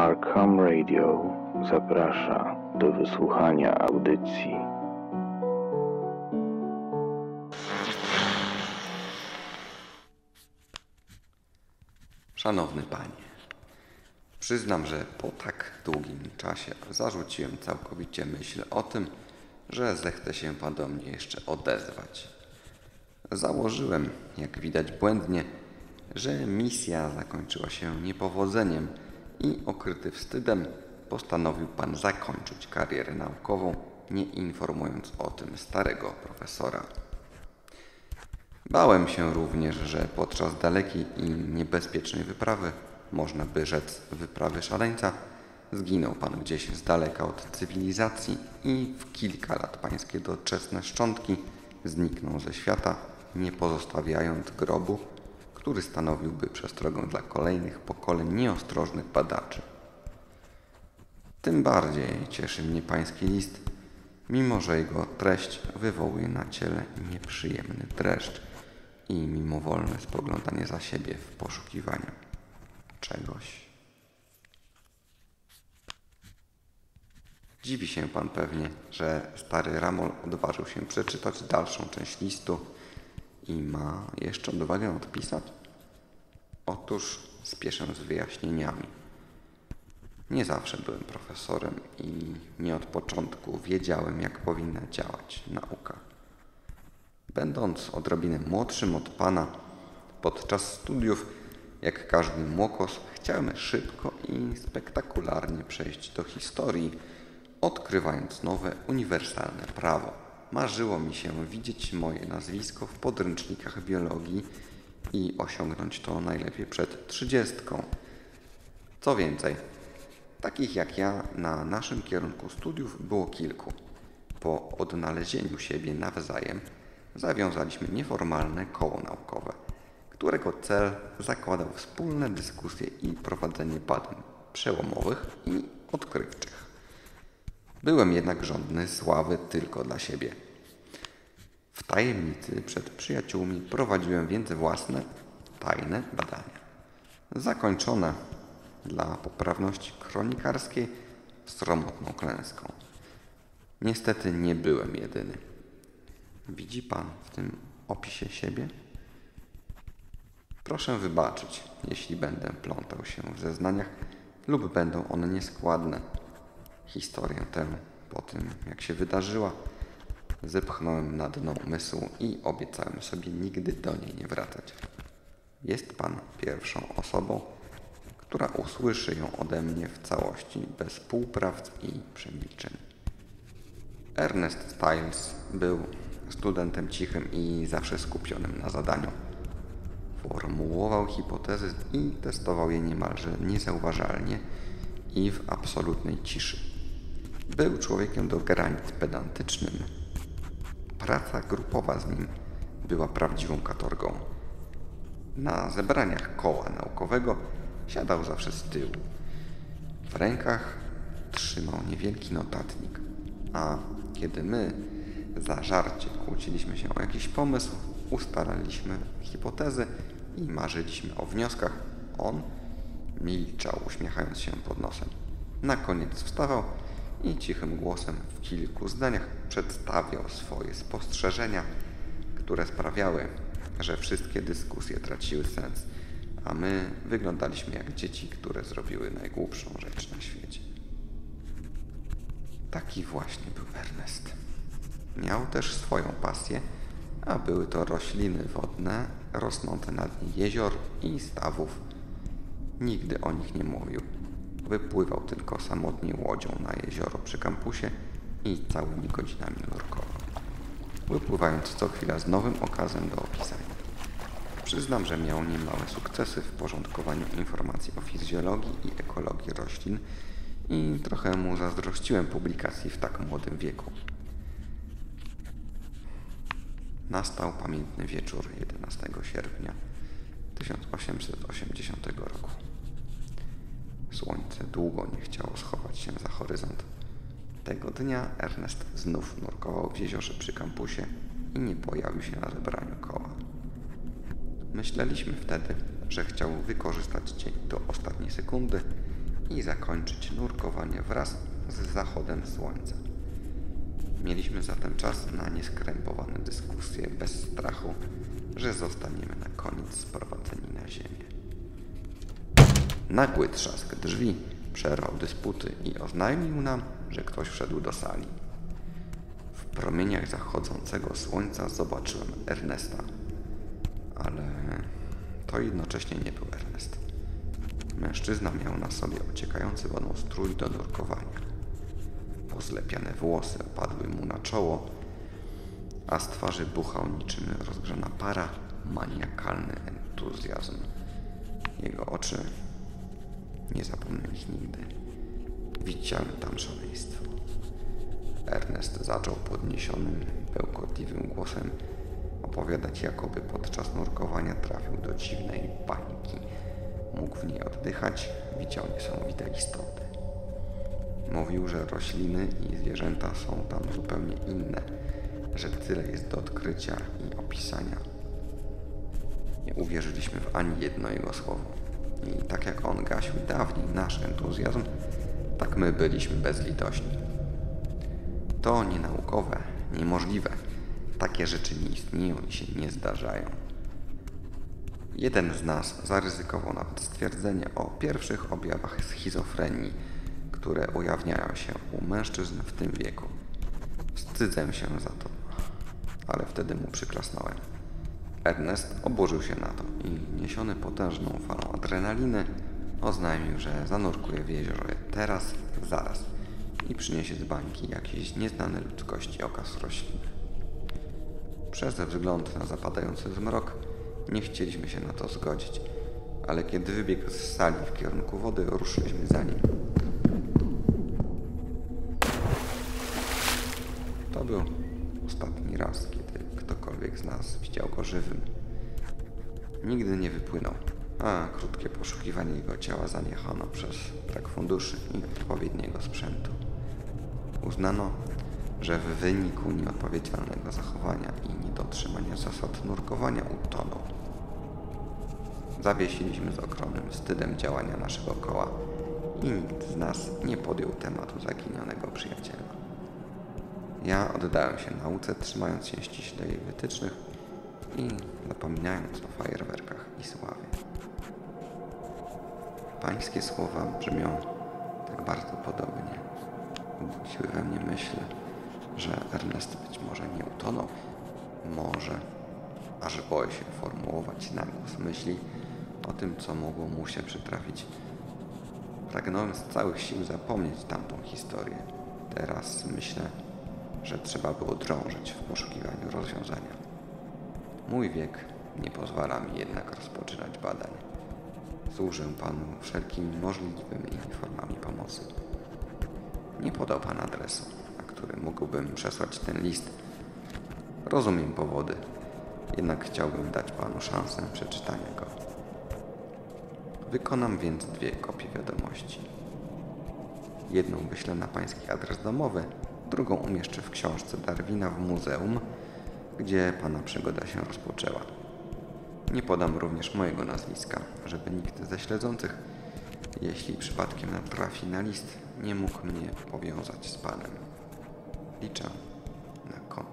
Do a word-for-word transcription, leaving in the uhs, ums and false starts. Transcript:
Arkham Radio zaprasza do wysłuchania audycji. Szanowny Panie, przyznam, że po tak długim czasie zarzuciłem całkowicie myśl o tym, że zechce się Pan do mnie jeszcze odezwać. Założyłem, jak widać błędnie, że misja zakończyła się niepowodzeniem i okryty wstydem postanowił Pan zakończyć karierę naukową, nie informując o tym starego profesora. Bałem się również, że podczas dalekiej i niebezpiecznej wyprawy, można by rzec wyprawy szaleńca, zginął Pan gdzieś z daleka od cywilizacji i w kilka lat Pańskie doczesne szczątki znikną ze świata, nie pozostawiając grobu, który stanowiłby przestrogę dla kolejnych pokoleń nieostrożnych badaczy. Tym bardziej cieszy mnie Pański list, mimo że jego treść wywołuje na ciele nieprzyjemny dreszcz i mimowolne spoglądanie za siebie w poszukiwaniu czegoś. Dziwi się Pan pewnie, że stary Ramol odważył się przeczytać dalszą część listu i ma jeszcze odwagę odpisać? Otóż spieszę z wyjaśnieniami. Nie zawsze byłem profesorem i nie od początku wiedziałem, jak powinna działać nauka. Będąc odrobinę młodszym od Pana, podczas studiów, jak każdy młokos, chciałem szybko i spektakularnie przejść do historii, odkrywając nowe, uniwersalne prawo. Marzyło mi się widzieć moje nazwisko w podręcznikach biologii i osiągnąć to najlepiej przed trzydziestką. Co więcej, takich jak ja na naszym kierunku studiów było kilku. Po odnalezieniu siebie nawzajem zawiązaliśmy nieformalne koło naukowe, którego cel zakładał wspólne dyskusje i prowadzenie badań przełomowych i odkrywczych. Byłem jednak żądny sławy tylko dla siebie. W tajemnicy przed przyjaciółmi prowadziłem więc własne, tajne badania. Zakończone, dla poprawności kronikarskiej, sromotną klęską. Niestety nie byłem jedyny. Widzi Pan w tym opisie siebie? Proszę wybaczyć, jeśli będę plątał się w zeznaniach lub będą one nieskładne. Historię tę, po tym jak się wydarzyła, zepchnąłem na dno umysłu i obiecałem sobie nigdy do niej nie wracać. Jest Pan pierwszą osobą, która usłyszy ją ode mnie w całości, bez półprawd i przemilczeń. Ernest Styles był studentem cichym i zawsze skupionym na zadaniu. Formułował hipotezy i testował je niemalże niezauważalnie i w absolutnej ciszy. Był człowiekiem do granic pedantycznym. Praca grupowa z nim była prawdziwą katorgą. Na zebraniach koła naukowego siadał zawsze z tyłu. W rękach trzymał niewielki notatnik, a kiedy my zażarcie kłóciliśmy się o jakiś pomysł, ustalaliśmy hipotezy i marzyliśmy o wnioskach, on milczał, uśmiechając się pod nosem. Na koniec wstawał i cichym głosem w kilku zdaniach przedstawiał swoje spostrzeżenia, które sprawiały, że wszystkie dyskusje traciły sens, a my wyglądaliśmy jak dzieci, które zrobiły najgłupszą rzecz na świecie. Taki właśnie był Ernest. Miał też swoją pasję, a były to rośliny wodne rosnące na dnie jezior i stawów. Nigdy o nich nie mówił. Wypływał tylko samotnie łodzią na jezioro przy kampusie i całymi godzinami nurkował, wypływając co chwila z nowym okazem do opisania. Przyznam, że miał niemałe sukcesy w porządkowaniu informacji o fizjologii i ekologii roślin i trochę mu zazdrościłem publikacji w tak młodym wieku. Nastał pamiętny wieczór jedenastego sierpnia tysiąc osiemset osiemdziesiątego roku. Słońce długo nie chciało schować się za horyzont. Tego dnia Ernest znów nurkował w jeziorze przy kampusie i nie pojawił się na zebraniu koła. Myśleliśmy wtedy, że chciał wykorzystać dzień do ostatniej sekundy i zakończyć nurkowanie wraz z zachodem słońca. Mieliśmy zatem czas na nieskrępowane dyskusje bez strachu, że zostaniemy na koniec sprowadzeni na ziemię. Nagły trzask drzwi przerwał dysputy i oznajmił nam, że ktoś wszedł do sali. W promieniach zachodzącego słońca zobaczyłem Ernesta, ale to jednocześnie nie był Ernest. Mężczyzna miał na sobie ociekający wodą strój do nurkowania. Pozlepiane włosy opadły mu na czoło, a z twarzy buchał niczym rozgrzana para maniakalny entuzjazm. Jego oczy, nie zapomnę ich nigdy, widziały tam szaleństwo. Ernest zaczął podniesionym, bełkotliwym głosem opowiadać, jakoby podczas nurkowania trafił do dziwnej bańki. Mógł w niej oddychać, widział niesamowite istoty. Mówił, że rośliny i zwierzęta są tam zupełnie inne, że tyle jest do odkrycia i opisania. Nie uwierzyliśmy w ani jedno jego słowo. I tak jak on gasił dawniej nasz entuzjazm, tak my byliśmy bezlitośni. To nienaukowe, niemożliwe. Takie rzeczy nie istnieją i się nie zdarzają. Jeden z nas zaryzykował nawet stwierdzenie o pierwszych objawach schizofrenii, które ujawniają się u mężczyzn w tym wieku. Wstydzę się za to, ale wtedy mu przyklasnąłem. Ernest oburzył się na to i niesiony potężną falą adrenaliny oznajmił, że zanurkuje w jeziorze teraz, zaraz i przyniesie z bańki jakiś nieznany ludzkości okaz rośliny. Przez wzgląd na zapadający zmrok nie chcieliśmy się na to zgodzić, ale kiedy wybiegł z sali w kierunku wody, ruszyliśmy za nim. To był ostatni raz, kiedy ktokolwiek z nas widział go żywym. Nigdy nie wypłynął, a krótkie poszukiwanie jego ciała zaniechano przez brak funduszy i odpowiedniego sprzętu. Uznano, że w wyniku nieodpowiedzialnego zachowania i niedotrzymania zasad nurkowania utonął. Zawiesiliśmy z ogromnym wstydem działania naszego koła i nikt z nas nie podjął tematu zaginionego przyjaciela. Ja oddałem się nauce, trzymając się ściśle jej wytycznych i zapominając o fajerwerkach i sławie. Pańskie słowa brzmią tak bardzo podobnie. Budziły we mnie myśl, że Ernest być może nie utonął, może, aż boję się formułować na głos myśli o tym, co mogło mu się przytrafić. Pragnąłem z całych sił zapomnieć tamtą historię. Teraz myślę, że trzeba było drążyć w poszukiwaniu rozwiązania. Mój wiek nie pozwala mi jednak rozpoczynać badań. Służę Panu wszelkimi możliwymi formami pomocy. Nie podał Pan adresu, na który mógłbym przesłać ten list. Rozumiem powody, jednak chciałbym dać Panu szansę przeczytania go. Wykonam więc dwie kopie wiadomości. Jedną wyślę na Pański adres domowy, drugą umieszczę w książce Darwina w muzeum, gdzie Pana przygoda się rozpoczęła. Nie podam również mojego nazwiska, żeby nikt ze śledzących, jeśli przypadkiem natrafi na list, nie mógł mnie powiązać z Panem. Liczę na